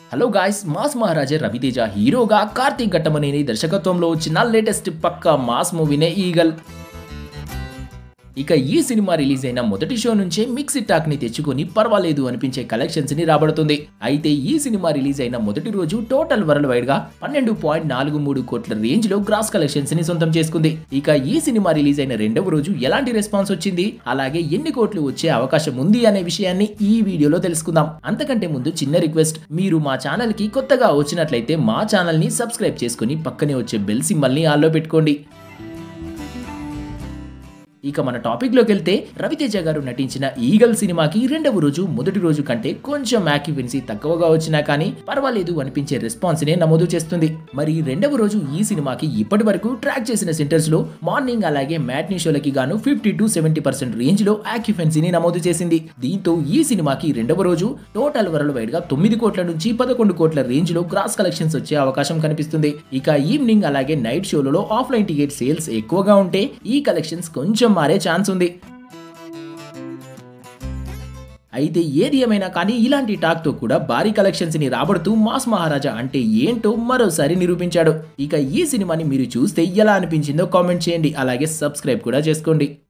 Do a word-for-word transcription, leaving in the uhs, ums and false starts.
Hello guys, mass Maharaja Ravi Teja హీరోగా కార్తీక్ ఘట్టమనేని దర్శకత్వంలో వచ్చిన లేటెస్ట్ పక్కా మాస్ మూవీనే ఈగల్. ఇక ఈ సినిమా రిలీజ్ అయిన మొదటి షో నుంచే మిక్స్డ్ టాక్ ని తెచ్చుకొని పర్వాలేదు అనిపించే కలెక్షన్స్ ని రాబడుతుంది. అయితే ఈ సినిమా రిలీజ్ అయిన మొదటి రోజు టోటల్ వరల్డ్ వైడ్ గా పన్నెండు పాయింట్ నాలుగు మూడు కోట్ల రేంజ్ లో గ్రాస్ కలెక్షన్స్ ని సొంతం చేసుకుంది. ఇక ఈ సినిమా రిలీజ్ అయిన రెండవ రోజు ఎలాంటి రెస్పాన్స్ వచ్చింది, అలాగే ఎన్ని కోట్లు వచ్చే అవకాశం ఉంది అనే విషయాన్ని ఈ వీడియోలో తెలుసుకుందాం. అంతకంటే ముందు చిన్న రిక్వెస్ట్, మీరు మా ఛానల్ కి కొత్తగా వచ్చినట్లయితే మా ఛానల్ ని సబ్స్క్రైబ్ చేసుకుని పక్కనే వచ్చే బెల్ సింబల్ ని ఆన్లో పెట్టుకోండి. ఇక మన టాపిక్ లోకి వెళ్తే, రవితేజ గారు నటించిన ఈగల్ సినిమాకి రెండవ రోజు మొదటి రోజు కంటే కొంచెం ఆక్యుపెన్సీ తక్కువగా వచ్చినా కానీ పర్వాలేదు అనిపించే రెస్పాన్స్ నే నమోదు చేస్తుంది. మరి రెండవ రోజు ఈ సినిమాకి ఇప్పటి వరకు ట్రాక్ చేసిన సెంటర్స్ లో మార్నింగ్ అలాగే మ్యాట్నీ షోలకి గాను fifty to seventy percent range లో ఆక్యుపెన్సీని నమోదు చేసింది. దీంతో ఈ సినిమాకి రెండవ రోజు టోటల్ వరల్డ్ వైడ్ గా తొమ్మిది కోట్ల నుంచి పదకొండు కోట్ల రేంజ్ లో గ్రాస్ కలెక్షన్స్ వచ్చే అవకాశం కనిపిస్తుంది. ఇక ఈవినింగ్ అలాగే నైట్ షోలలో ఆఫ్లైన్ టికెట్ సేల్స్ ఎక్కువగా ఉంటే ఈ కలెక్షన్స్ కొంచెం మారే ఛాన్స్ ఉంది. అయితే ఏది ఏమైనా కానీ ఇలాంటి టాక్ తో కూడా భారీ కలెక్షన్స్ ని రాబడుతూ మాస్ మహారాజా అంటే ఏంటో మరోసారి నిరూపించాడు. ఇక ఈ సినిమాని మీరు చూస్తే ఎలా అనిపించిందో కామెంట్ చేయండి, అలాగే సబ్స్క్రైబ్ కూడా చేసుకోండి.